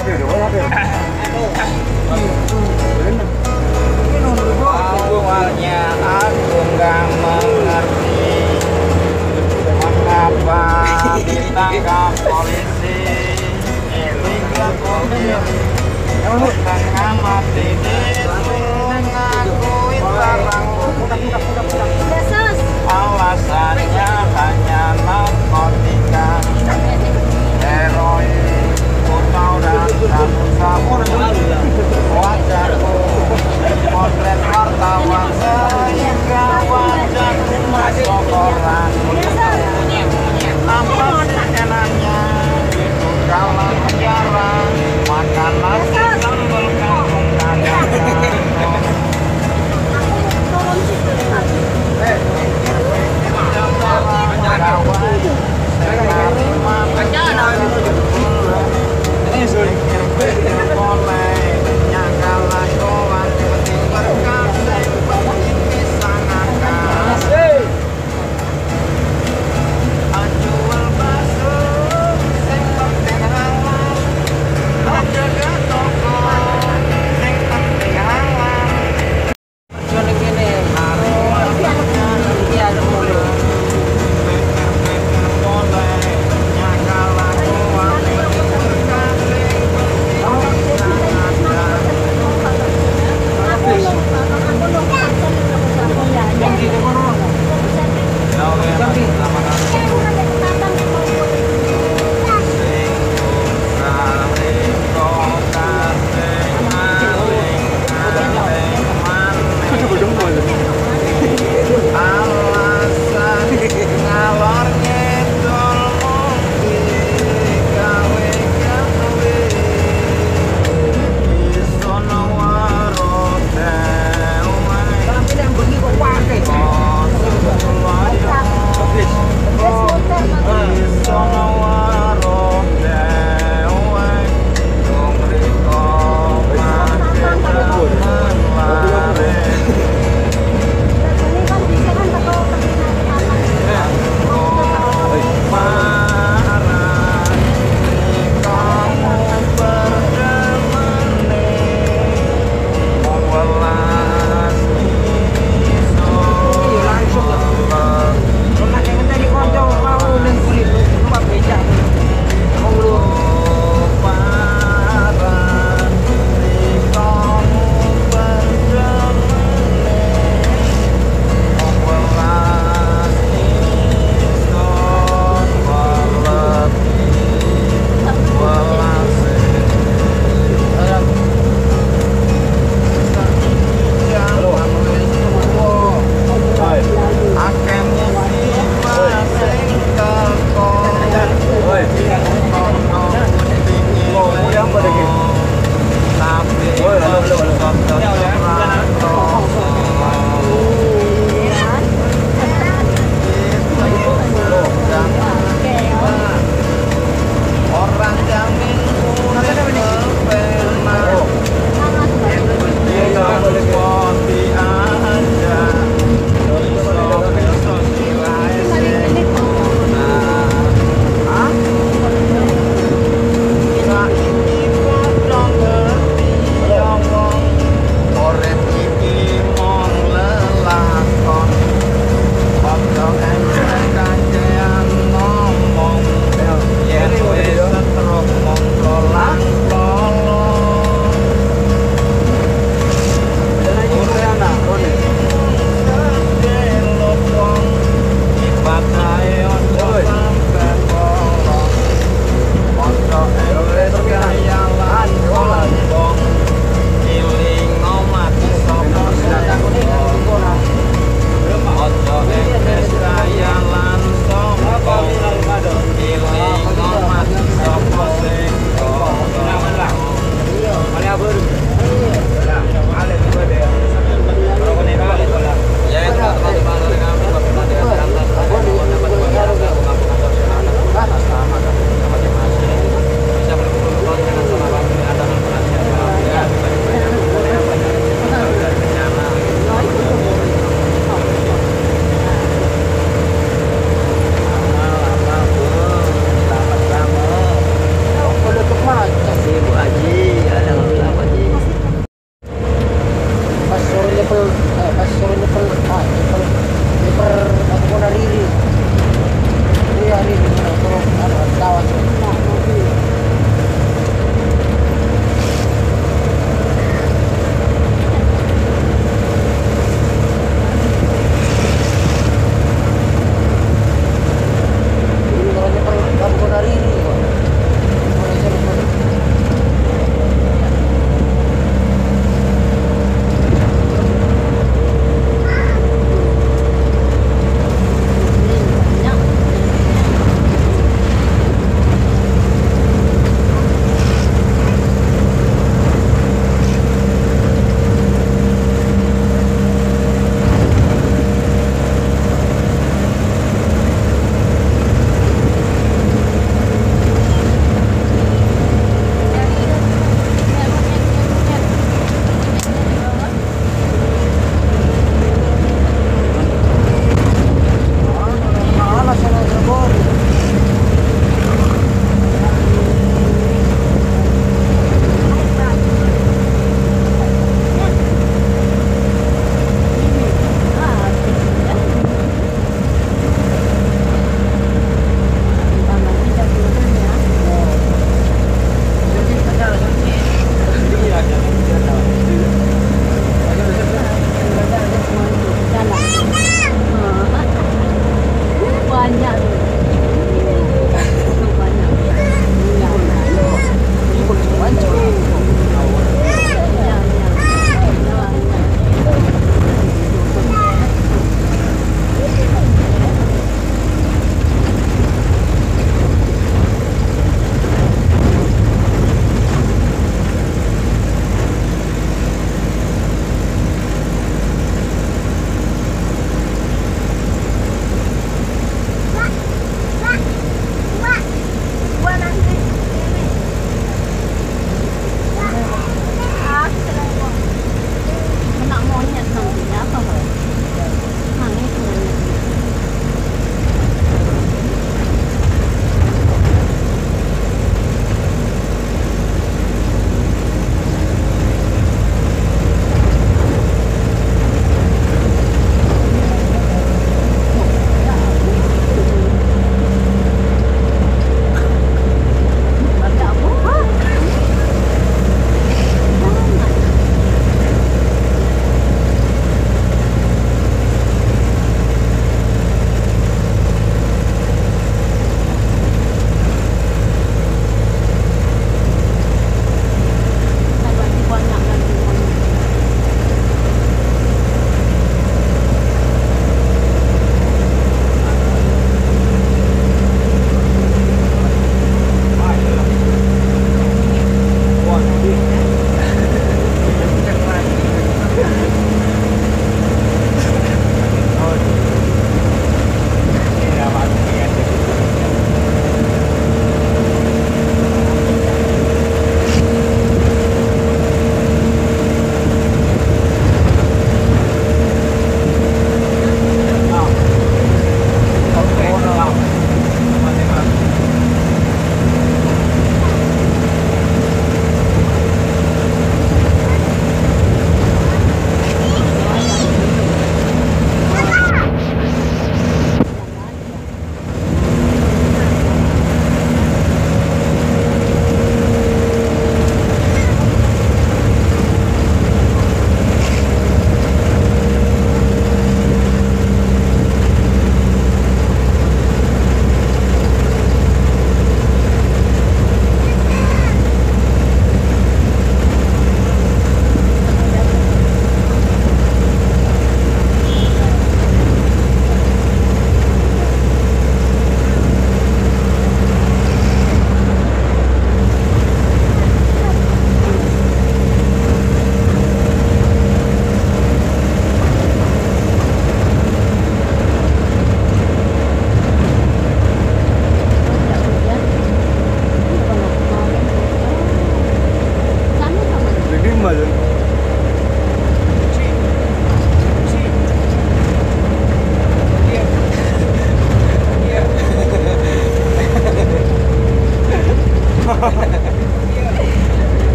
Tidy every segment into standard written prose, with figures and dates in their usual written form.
Awalnya aku nggak mengerti mengapa ditangkap polisi. Hingga kondisi tengah mati mengakui barang bukti. Alasannya hanya narkotika, heroin, putau dan sabu-sabu. Wajahku potret wartawan sehingga wajahku masuk koran. Apa sih enaknya itu kalau penjara makan nasi sambal kangkung kacang.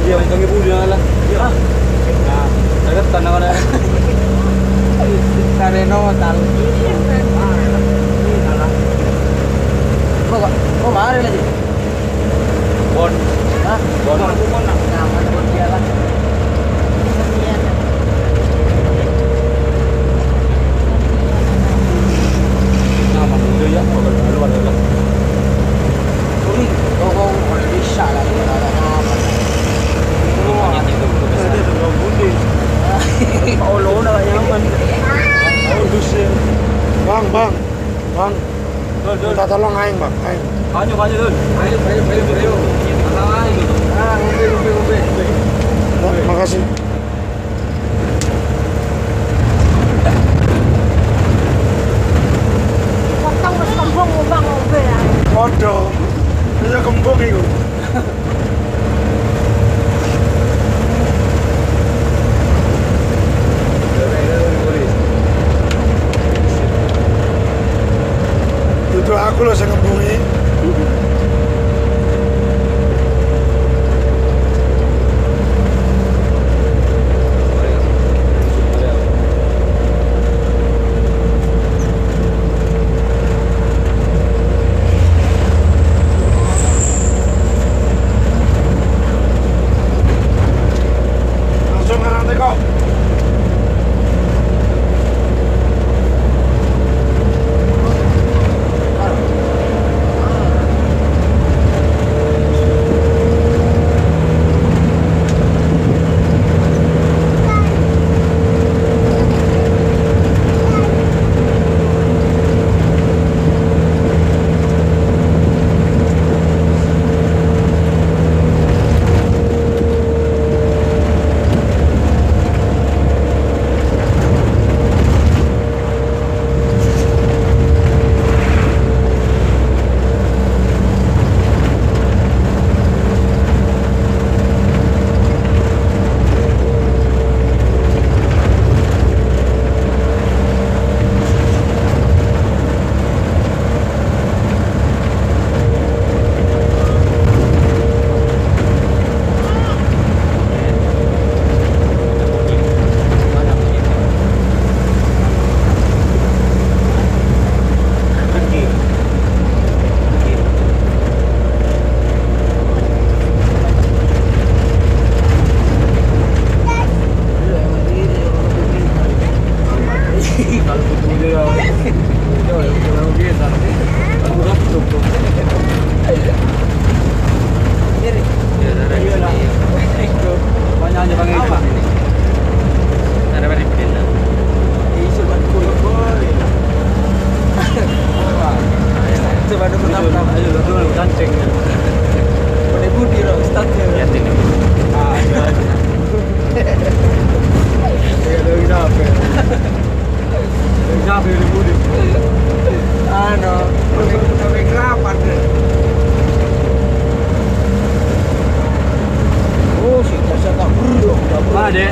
Iya, macam ibu dia lah. Iya. Nah, saya tanah ada. Kareno tal. Kok mari lagi? Bon. Hah? Bon. Nyaman buat dia lah. Nama dia ya, kalau luar lah. Kau bisa lah dia ada nyaman. Banyak itu. Ada dalam budi. Oh, lo nak nyaman. Oh, dusin. Bang. Minta tolong aing, Bang. Aing. Banyak tuh. Ayo. Ayo. Ah, ngombe. Makasih. Potong wis kembung Bang ngombe ya. Waduh. Ini kembung itu. Itu aku loh yang ngembungi. Langsung nanti kok. Ada.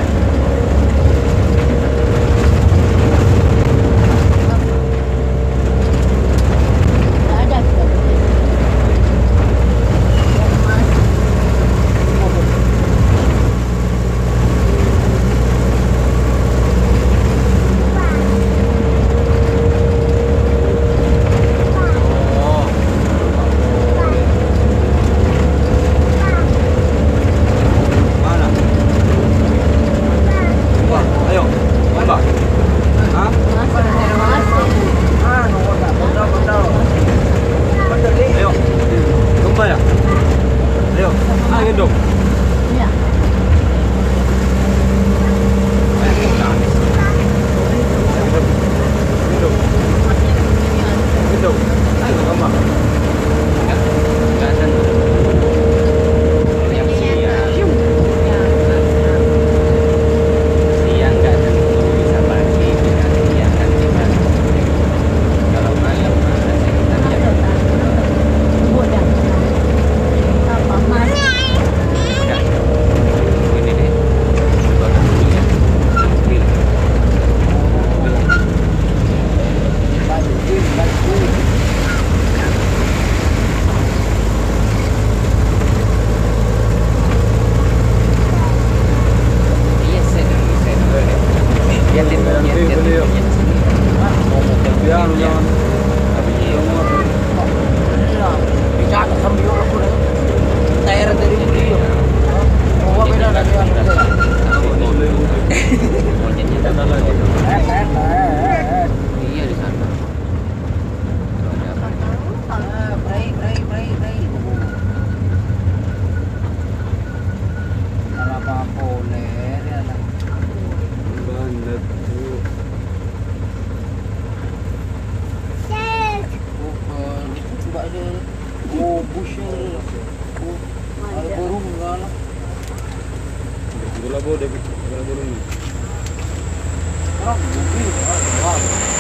Bola deh, bola ini. Orang bukti, wah.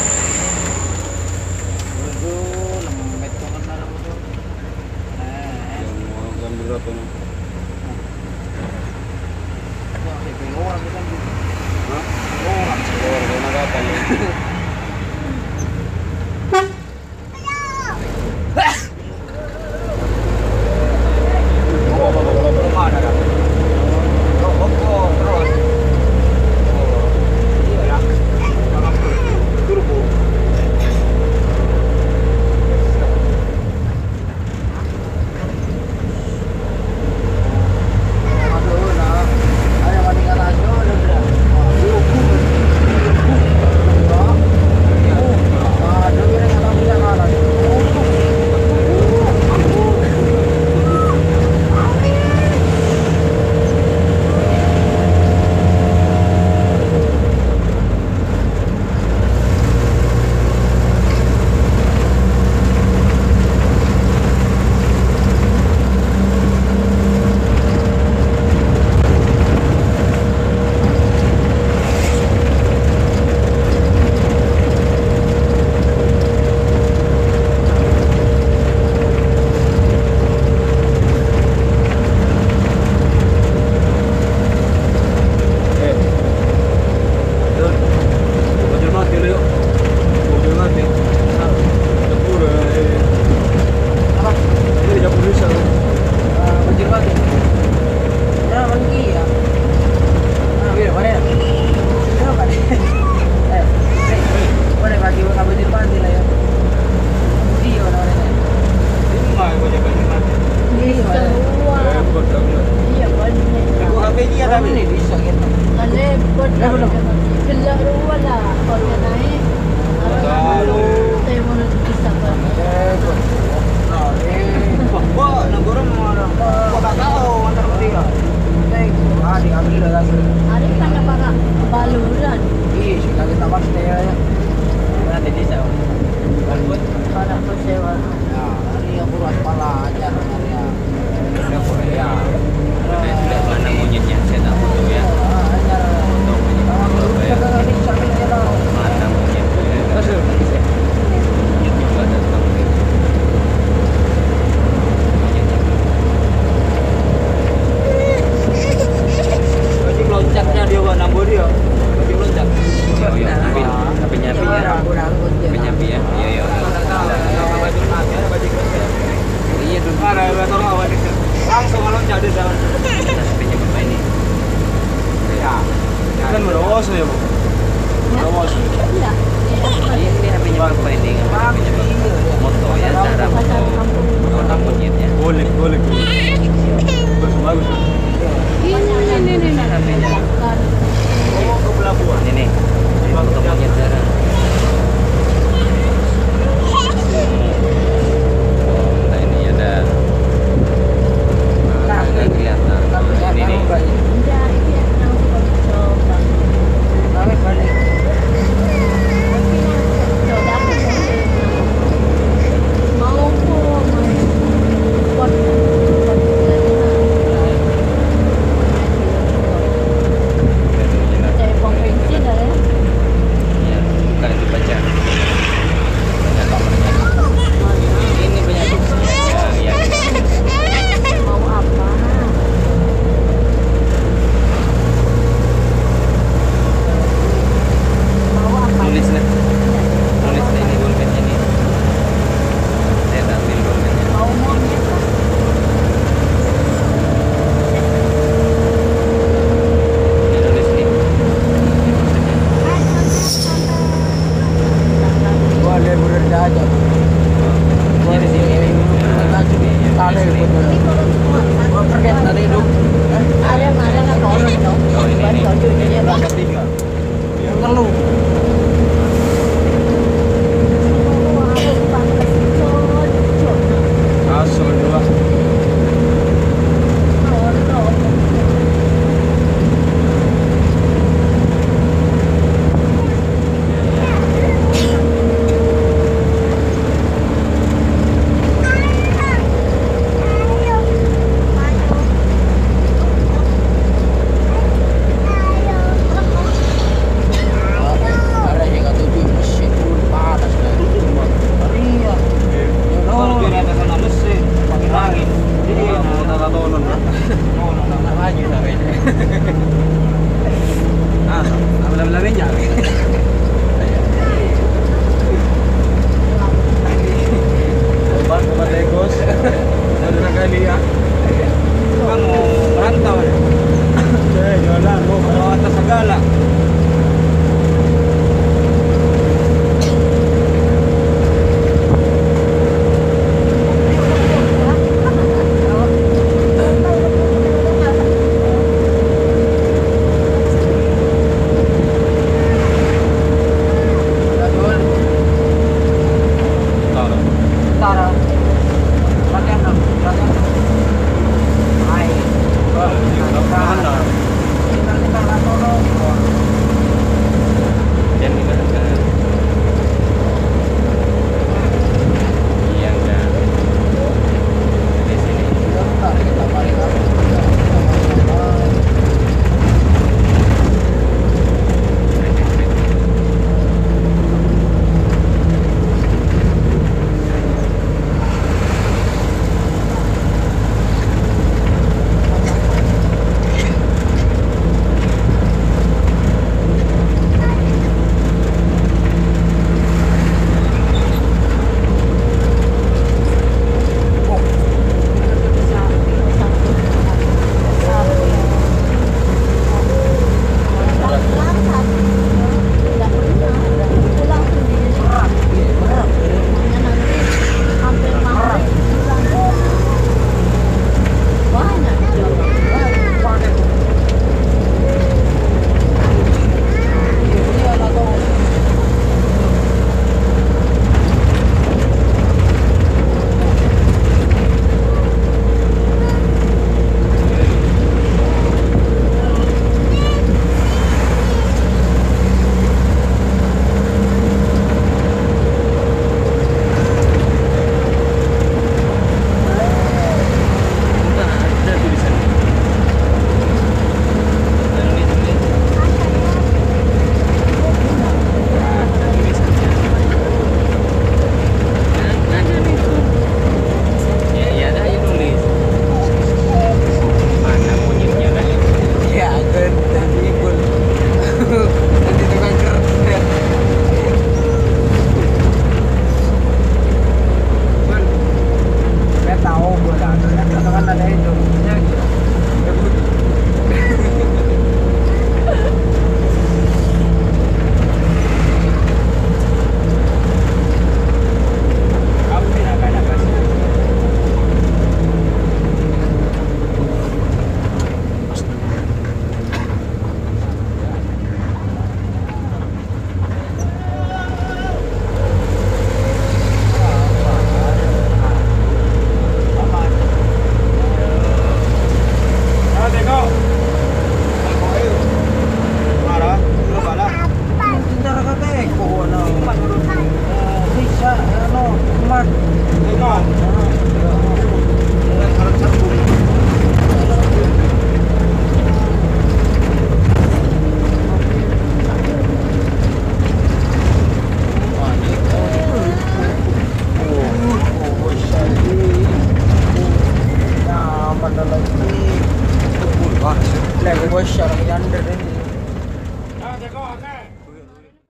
Itu 6 meter kan ada betul. Yang mau gambar berapa nih? Yang CPO orang kita gitu. Hah? Orang Orang mana apa ya? mana kan? Oh, terus. Oh, iya ya. Turbo. Aduh, nah. Ayo mendingan aja udah. Aduh, ini kata bisa kalah. Hari kan apa baluran. Iya, sih lagi tamat saya. Nanti bisa. Balbut. Para persewa. Ya, hari aku ruas pala ajar hari ya. Ya, Korea. Tidak mana monyetnya, saya tak foto ya. Ajar. Foto monyet. Kalau ini sambil jalan. Mana monyet? Monyet juga datang. Bajing loncatnya dia buat nambah dia. Bajing loncat. Oh iya, tapi nyapi ya. Tapi nyapi ya. Iya iya. Bajing loncat, bajing loncat. Iya dulu. Ada betul awan itu. Langsung loncat di sana. Tapi nyapi apa ini? Ya. Kan merowas ya, Bu. Merowas. Ini HP-nya apa ini? HP-nya moto ya, cara moto. Orang monyetnya. Boleh. Bagus. Ini. HP-nya. Oh, ke pelabuhan. Ini nih. Foto monyet cara. Ah, habla niya. Bang Malegos. Ano na kaliya? Bang merantau ya. Jalan mo kalau atas segala. Tara. Latihan na. Latihan na. Ay. Tahan na. Kita latoro. Yan di ba? Iya enggak. Di sini. Kita balik lagi. Ikaw.